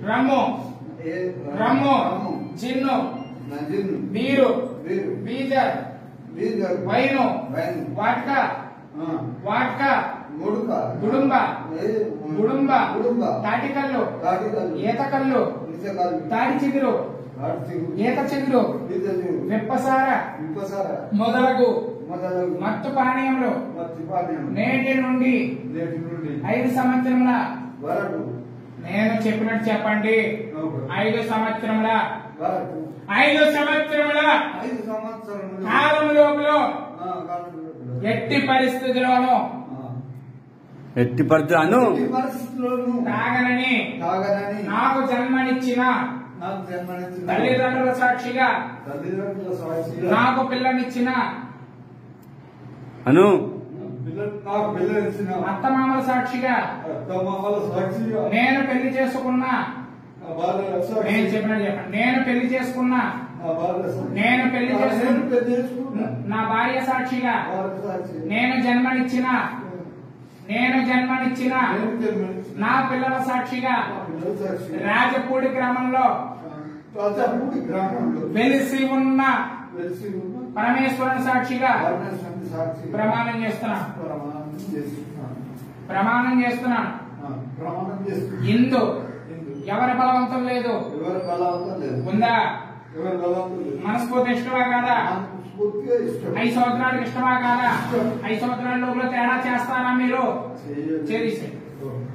రమ్ము rum చిన్ను beer బీజర్ wine vodka vodka గుడుంబ గుడుంబ తాటికల్లు ఈతకల్లు తాడి చిగురు ఈత చిగురు విప్పసార మొదలగు మత్తు పానీయములు నేటి నుండి 5 సంవత్సరముల నేను చెప్పినట్టు చెప్పండి 5 సంవత్సరముల 5 సంవత్సరముల కాలం లోపల ఎట్టి పరిస్థితుల్లోనూ తాగనని నాకు జన్మనిచ్చిన తల్లిదండ్రుల సాక్షిగా నాకు పిల్లనిచ్చిన అత్తమామల సాక్షిగా నేను పెళ్లి చేసుకున్నా నేను చెప్పినట్టు చెప్పండి నేను పెళ్లి చేసుకున్నా నా భార్య సాక్షిగా నేను జన్మనిచ్చిన నా పిల్లల సాక్షిగా రాజపూడి గ్రామంలో వెలిసి ఉన్న పరమేశ్వరుని సాక్షిగా ప్రమాణం చేస్తున్నాను ఇందు ఎవరి బలవంతం లేదు ఉందా మనస్ఫూర్తి ఇష్టమా కాదా 5 సంవత్సరాలకు ఇష్టమా కాదా 5 సంవత్సరాల లోపల తేడా చేస్తారా మీరు చేసి